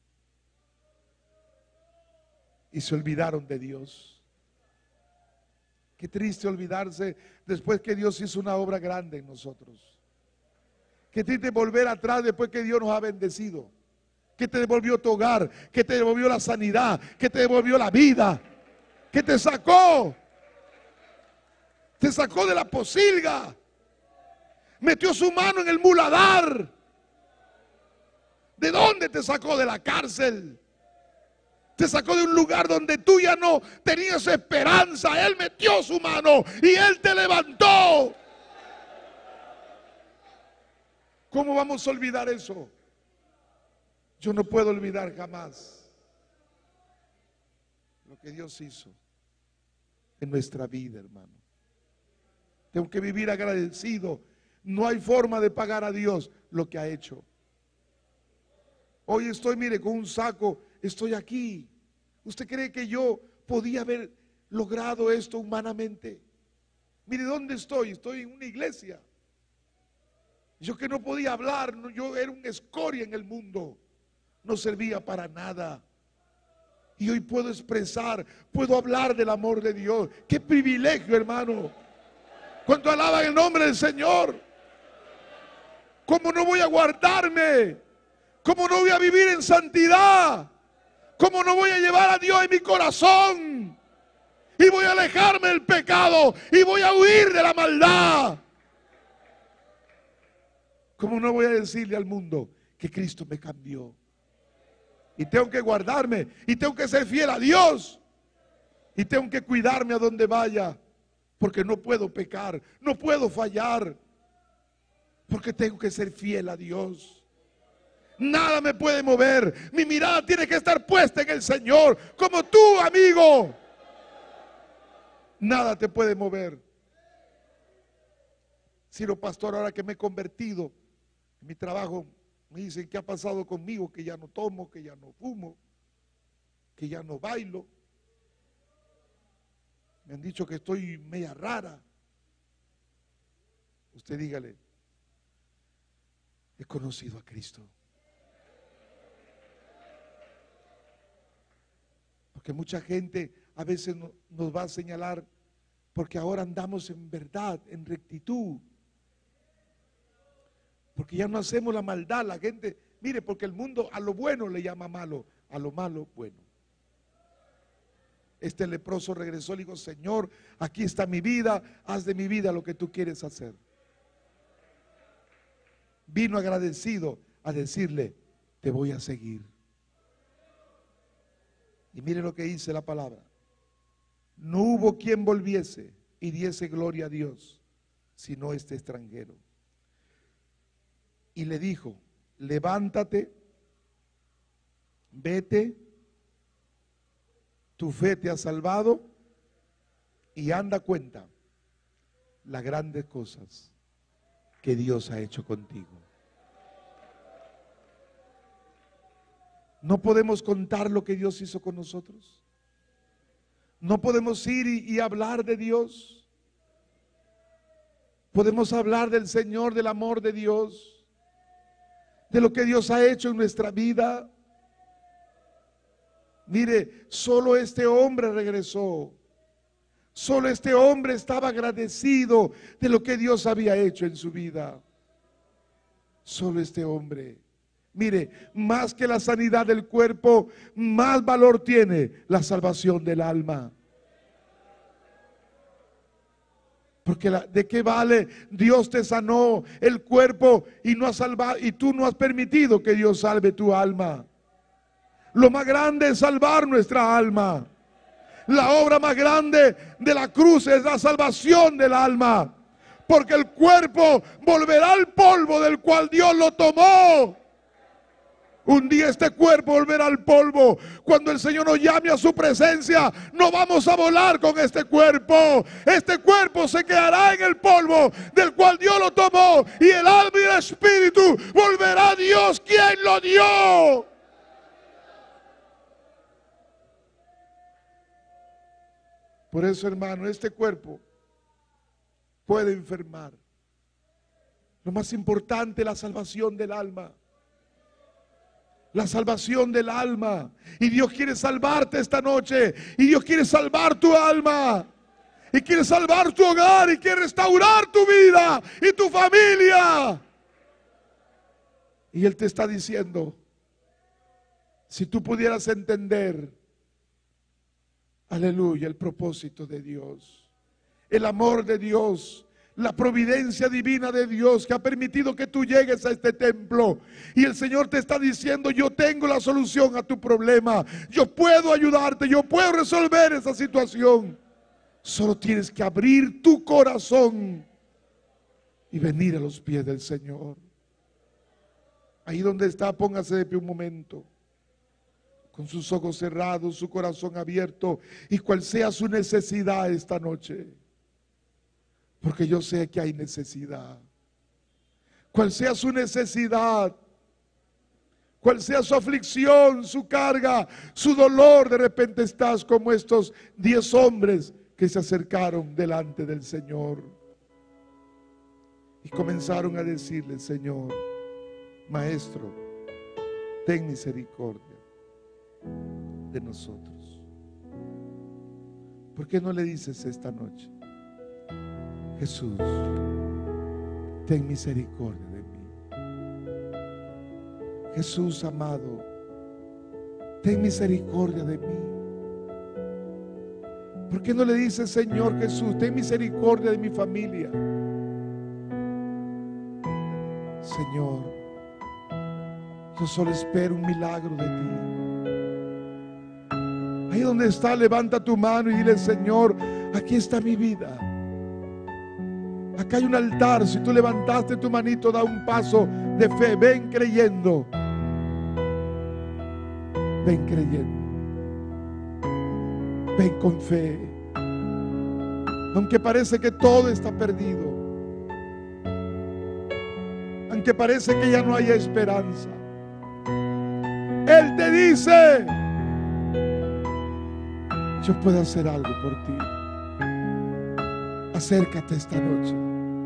y se olvidaron de Dios. Qué triste olvidarse después que Dios hizo una obra grande en nosotros. Qué triste volver atrás después que Dios nos ha bendecido, que te devolvió tu hogar, que te devolvió la sanidad, que te devolvió la vida, que te sacó, te sacó de la posilga, metió su mano en el muladar. ¿De dónde te sacó? De la cárcel. Te sacó de un lugar donde tú ya no tenías esperanza. Él metió su mano y Él te levantó. ¿Cómo vamos a olvidar eso? Yo no puedo olvidar jamás lo que Dios hizo en nuestra vida, hermano. Tengo que vivir agradecido. No hay forma de pagar a Dios lo que ha hecho. Hoy estoy, mire, con un saco, estoy aquí. ¿Usted cree que yo podía haber logrado esto humanamente? Mire, ¿dónde estoy? Estoy en una iglesia. Yo que no podía hablar, yo era un escoria en el mundo. No servía para nada. Y hoy puedo expresar, puedo hablar del amor de Dios. ¡Qué privilegio, hermano! ¿Cuánto alaban el nombre del Señor? ¿Cómo no voy a guardarme? ¿Cómo no voy a vivir en santidad? ¿Cómo no voy a llevar a Dios en mi corazón? Y voy a alejarme del pecado y voy a huir de la maldad. ¿Cómo no voy a decirle al mundo que Cristo me cambió? Y tengo que guardarme y tengo que ser fiel a Dios. Y tengo que cuidarme a donde vaya, porque no puedo pecar, no puedo fallar, porque tengo que ser fiel a Dios. Nada me puede mover. Mi mirada tiene que estar puesta en el Señor, como tú, amigo. Nada te puede mover. Ciro pastor, ahora que me he convertido en mi trabajo, me dicen qué ha pasado conmigo, que ya no tomo, que ya no fumo, que ya no bailo. Me han dicho que estoy media rara. Usted dígale, he conocido a Cristo. Porque mucha gente a veces no, nos va a señalar porque ahora andamos en verdad, en rectitud. Porque ya no hacemos la maldad. La gente, mire, porque el mundo a lo bueno le llama malo, a lo malo bueno. Este leproso regresó y le dijo, Señor, aquí está mi vida, haz de mi vida lo que tú quieres hacer. Vino agradecido a decirle, te voy a seguir. Y mire lo que dice la palabra. No hubo quien volviese y diese gloria a Dios, sino este extranjero. Y le dijo, levántate, vete, tu fe te ha salvado, y anda cuenta las grandes cosas que Dios ha hecho contigo. No podemos contar lo que Dios hizo con nosotros. No podemos ir y, y hablar de Dios. Podemos hablar del Señor, del amor de Dios, de lo que Dios ha hecho en nuestra vida. Mire, solo este hombre regresó. Solo este hombre estaba agradecido de lo que Dios había hecho en su vida. Solo este hombre. Mire, más que la sanidad del cuerpo, más valor tiene la salvación del alma. Porque la, ¿de qué vale? Dios te sanó el cuerpo y no has salvado, y tú no has permitido que Dios salve tu alma. Lo más grande es salvar nuestra alma. La obra más grande de la cruz es la salvación del alma. Porque el cuerpo volverá al polvo del cual Dios lo tomó. Un día este cuerpo volverá al polvo. Cuando el Señor nos llame a su presencia, no vamos a volar con este cuerpo. Este cuerpo se quedará en el polvo del cual Dios lo tomó. Y el alma y el espíritu volverá a Dios quien lo dio. Por eso, hermano, este cuerpo puede enfermar. Lo más importante es la salvación del alma. La salvación del alma. Y Dios quiere salvarte esta noche. Y Dios quiere salvar tu alma. Y quiere salvar tu hogar. Y quiere restaurar tu vida y tu familia. Y Él te está diciendo, si tú pudieras entender, aleluya, el propósito de Dios, el amor de Dios, la providencia divina de Dios que ha permitido que tú llegues a este templo. Y el Señor te está diciendo, yo tengo la solución a tu problema. Yo puedo ayudarte, yo puedo resolver esa situación. Solo tienes que abrir tu corazón y venir a los pies del Señor. Ahí donde está, póngase de pie un momento, con sus ojos cerrados, su corazón abierto, y cual sea su necesidad esta noche. Porque yo sé que hay necesidad. Cual sea su necesidad, cual sea su aflicción, su carga, su dolor, de repente estás como estos diez hombres que se acercaron delante del Señor y comenzaron a decirle, Señor, Maestro, ten misericordia de nosotros. ¿Por qué no le dices esta noche, Jesús, ten misericordia de mí? Jesús amado, ten misericordia de mí. ¿Por qué no le dices, Señor Jesús, ten misericordia de mi familia? Señor, yo solo espero un milagro de ti. Ahí donde está, levanta tu mano y dile, Señor, aquí está mi vida. Acá hay un altar. Si tú levantaste tu manito, da un paso de fe. Ven creyendo. Ven creyendo. Ven con fe. Aunque parece que todo está perdido, aunque parece que ya no hay esperanza, Él te dice, yo puedo hacer algo por ti. Acércate esta noche.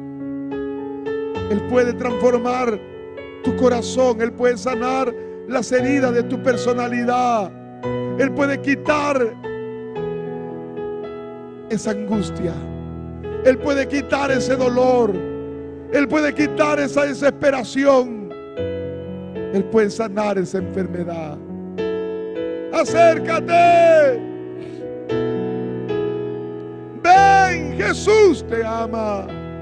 Él puede transformar tu corazón. Él puede sanar las heridas de tu personalidad. Él puede quitar esa angustia. Él puede quitar ese dolor. Él puede quitar esa desesperación. Él puede sanar esa enfermedad. Acércate. Ven, Jesús te ama.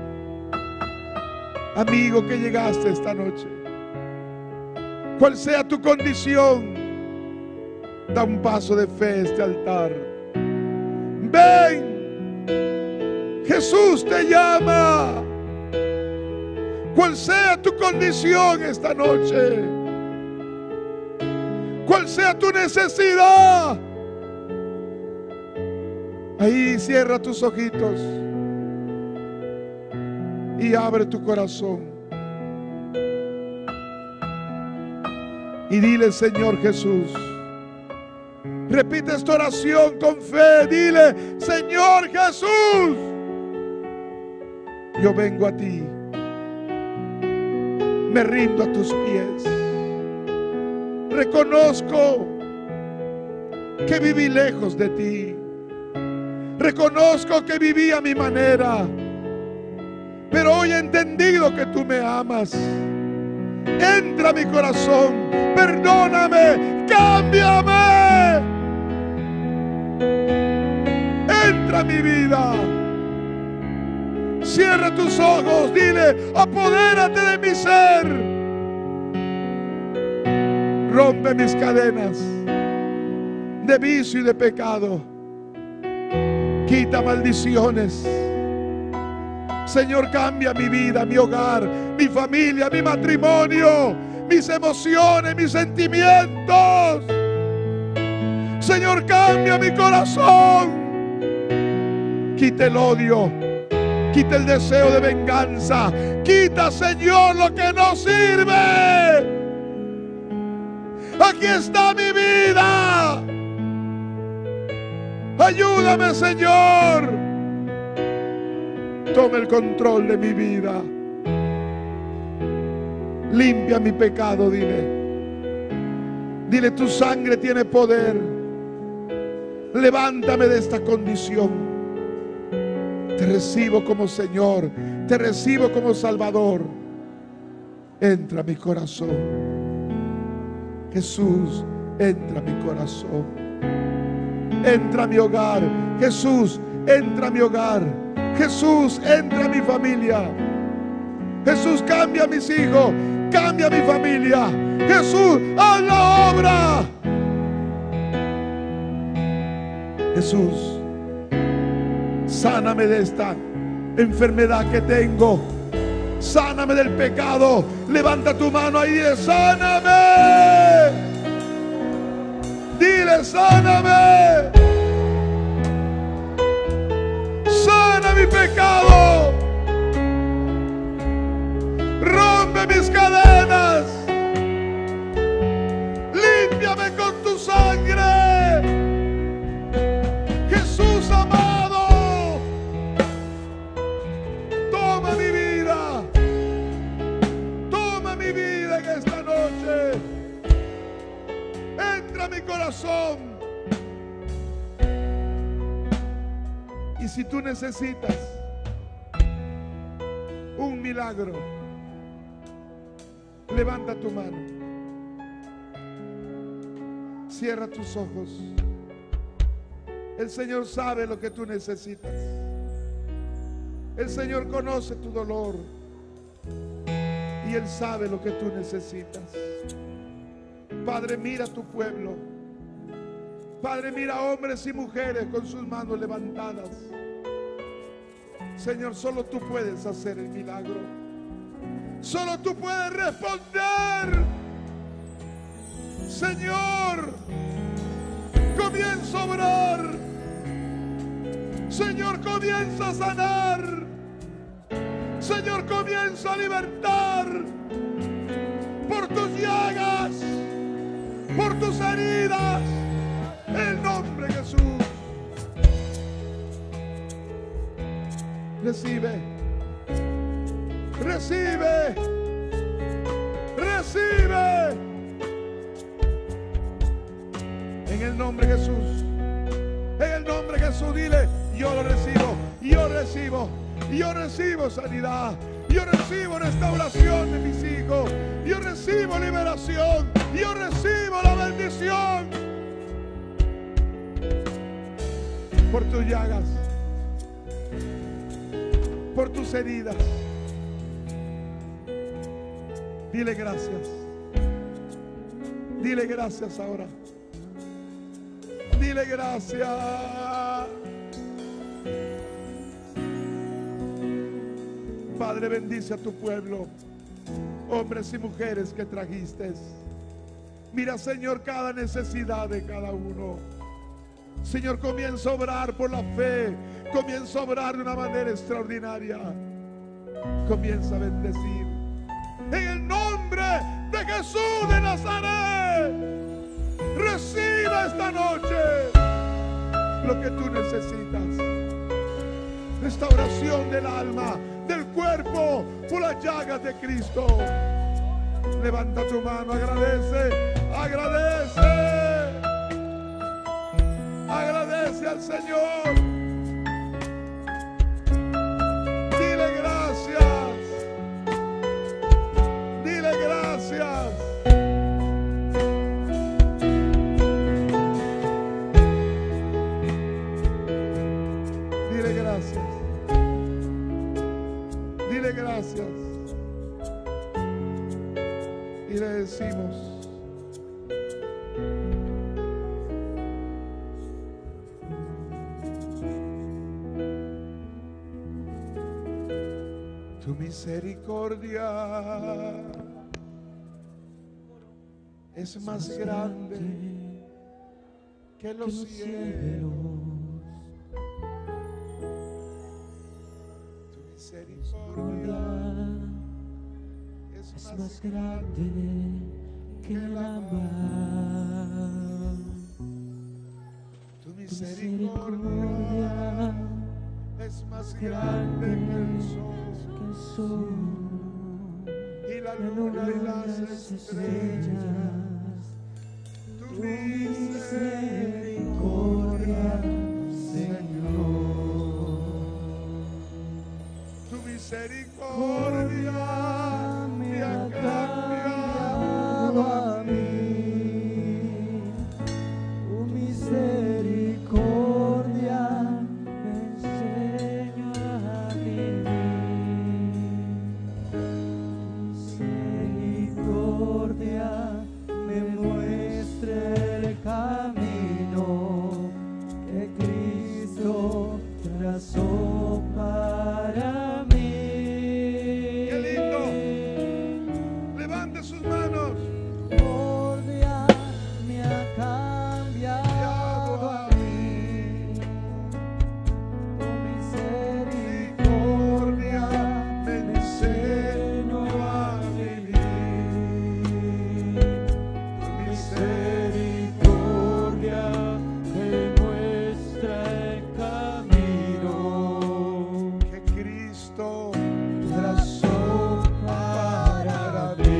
Amigo que llegaste esta noche, cual sea tu condición, da un paso de fe a este altar. Ven, Jesús te llama. Cual sea tu condición esta noche, cual sea tu necesidad, ahí cierra tus ojitos y abre tu corazón y dile, Señor Jesús, repite esta oración con fe. Dile, Señor Jesús, yo vengo a ti, me rindo a tus pies. Reconozco que viví lejos de ti. Reconozco que viví a mi manera. Pero hoy he entendido que tú me amas. Entra entra a mi corazón, perdóname, cámbiame, entra a mi vida. Cierra tus ojos, dile, apodérate de mi ser, rompe mis cadenas de vicio y de pecado, quita maldiciones. Señor, cambia mi vida, mi hogar, mi familia, mi matrimonio, mis emociones, mis sentimientos. Señor, cambia mi corazón. Quita el odio, quita el deseo de venganza, quita, Señor, lo que no sirve. Aquí está mi vida. Ayúdame, Señor. Toma el control de mi vida. Limpia mi pecado, dile. Dile, tu sangre tiene poder. Levántame de esta condición. Te recibo como Señor. Te recibo como Salvador. Entra a mi corazón. Jesús, entra a mi corazón. Entra a mi hogar. Jesús, entra a mi hogar. Jesús, entra a mi familia. Jesús, cambia a mis hijos, cambia a mi familia. Jesús, haz la obra. Jesús, sáname de esta enfermedad que tengo. Sáname del pecado. Levanta tu mano ahí y dile, sáname. Dile, sáname. Sana mi pecado. Rompe mis cadenas. Límpiame con tu sangre. Jesús amado, toma mi vida. Toma mi vida en esta noche. Entra a mi corazón. Y si tú necesitas un milagro, levanta tu mano. Cierra tus ojos. El Señor sabe lo que tú necesitas. El Señor conoce tu dolor. Y Él sabe lo que tú necesitas. Padre, mira a tu pueblo. Padre, mira a hombres y mujeres con sus manos levantadas. Señor, solo tú puedes hacer el milagro. Solo tú puedes responder. Señor, comienza a obrar. Señor, comienza a sanar. Señor, comienza a libertar. Por tus llagas, por tus heridas, en el nombre de Jesús. Recibe, recibe, recibe. En el nombre de Jesús, en el nombre de Jesús, dile, yo lo recibo, yo recibo, yo recibo sanidad, yo recibo restauración de mis hijos, yo recibo liberación, yo recibo la bendición. Por tus llagas, por tus heridas, dile gracias. Dile gracias ahora. Dile gracias. Padre, bendice a tu pueblo, hombres y mujeres que trajiste. Mira, Señor, cada necesidad de cada uno. Señor, comienza a obrar por la fe. Comienza a obrar de una manera extraordinaria. Comienza a bendecir. En el nombre de Jesús de Nazaret, reciba esta noche lo que tú necesitas. Restauración del alma, del cuerpo, por las llagas de Cristo. Levanta tu mano, agradece, agradece. Agradece al Señor. Dile gracias. Dile gracias. gracias. Dile gracias. Dile gracias. Y le decimos: tu misericordia es más grande que los cielos. Tu misericordia es más grande que la mar. Tu misericordia es más grande que el sol y la luna y las estrellas. Tu misericordia, Señor. Tu misericordia me ha cambiado a mí. Tu misericordia me enseña a vivir. Misericordia me muestra el camino que Cristo trazó para mí. ¡Qué lindo! Levante sus manos. Misericordia me ha cambiado a mí. Tu misericordia me enseñó a vivir. Tu misericordia me muestra el camino que Cristo trazó para mí.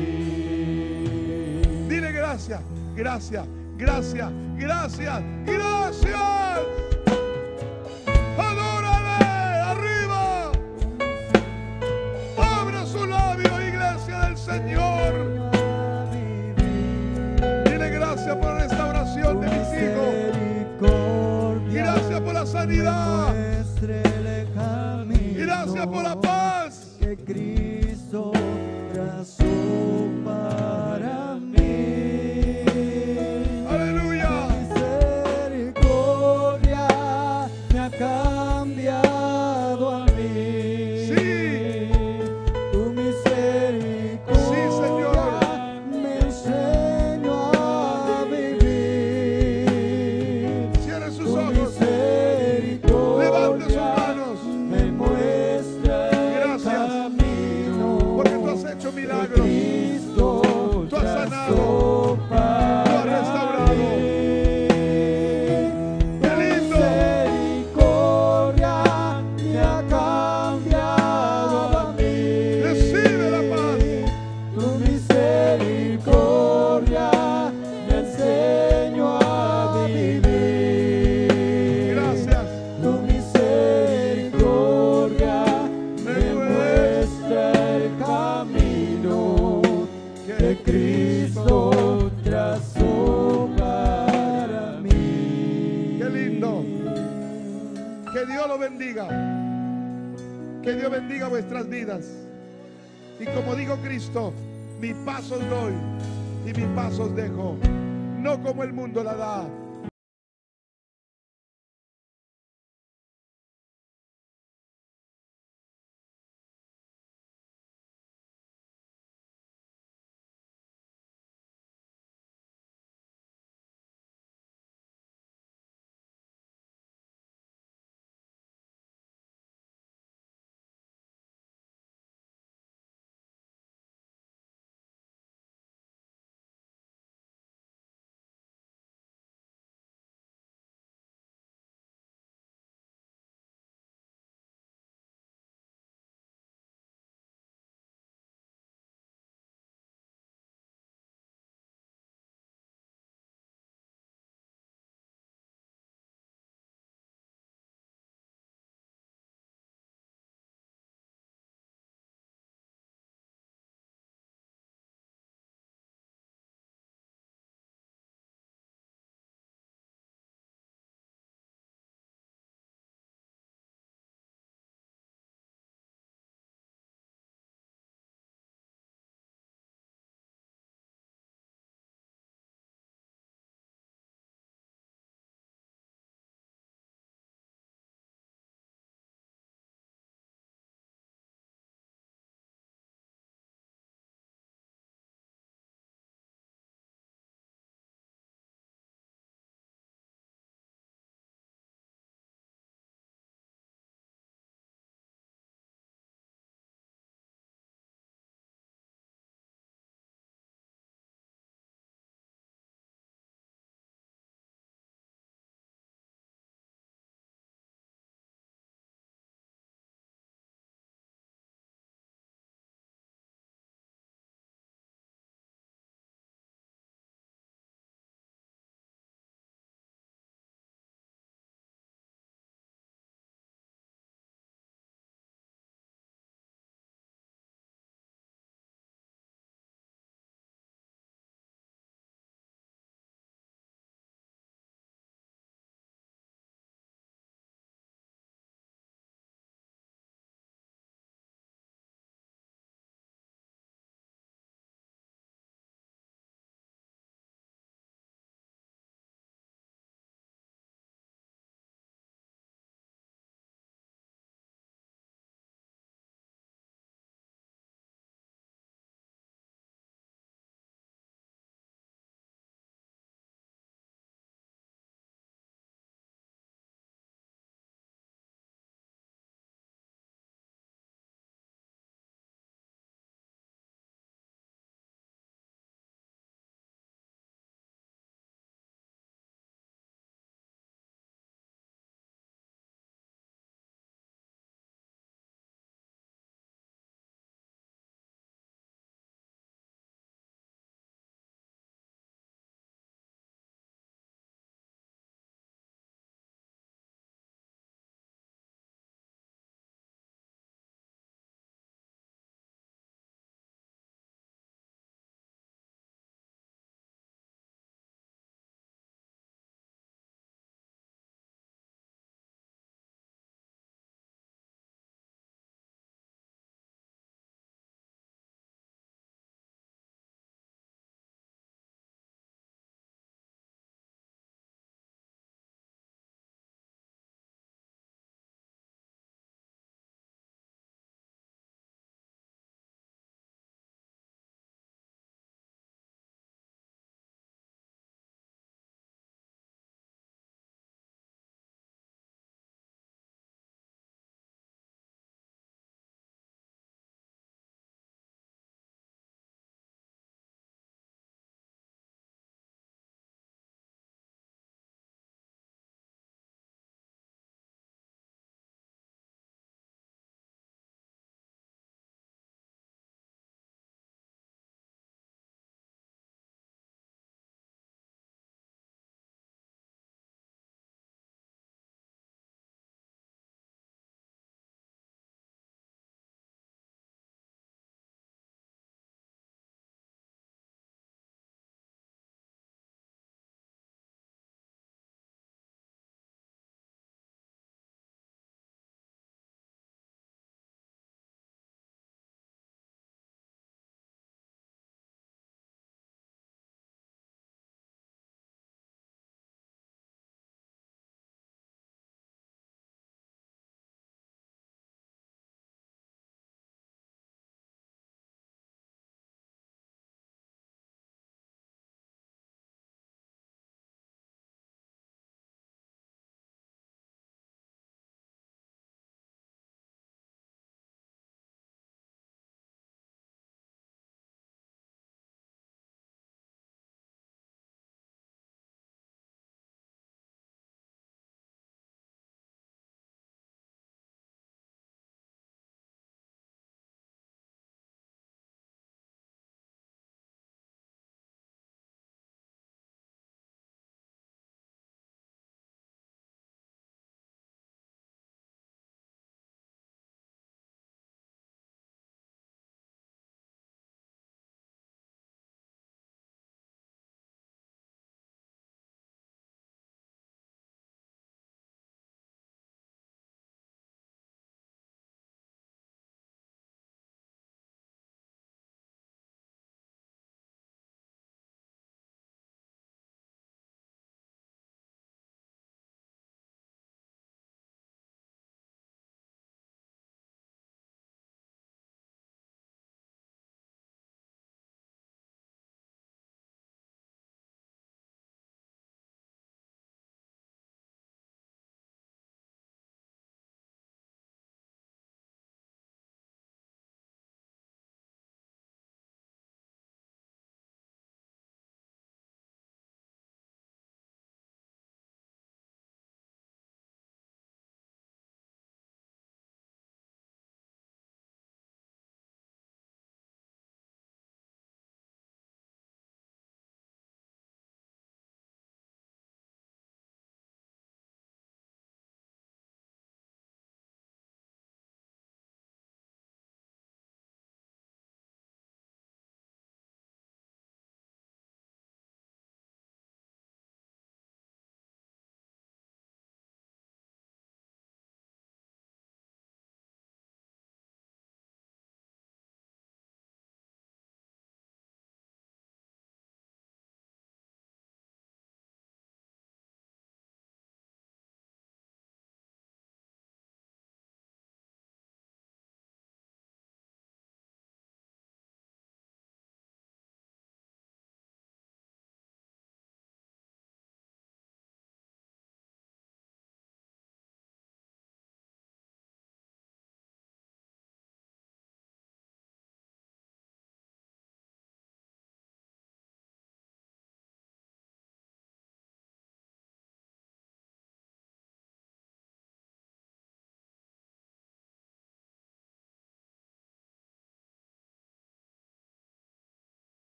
Dile gracias, gracias, gracias, gracias, gracias. Adórale, arriba. Abra su labio, iglesia del Señor. Dile gracias por la restauración de mis hijos. Gracias por la sanidad. Gracias por la paz que Cristo trazó para mí. Aleluya. Misericordia me ha cambiado a mí. Sí. Tu misericordia, sí, Señor, me enseñó a vivir. Cierre sus ojos. Levante sus manos. Me muestra el camino, porque tú has hecho milagros. Tú has sanado. Tú has restaurado. ¡Qué lindo! Misericordia me ha cambiado a mí. Recibe la paz. Tu misericordia me enseñó a vivir. Gracias. Tu misericordia me muestra el camino que Cristo trazó para mí. Qué lindo. Que Dios lo bendiga. Que Dios bendiga vuestras vidas. Y como dijo Cristo, mi paz os doy y mi paz os dejo, no como el mundo la da.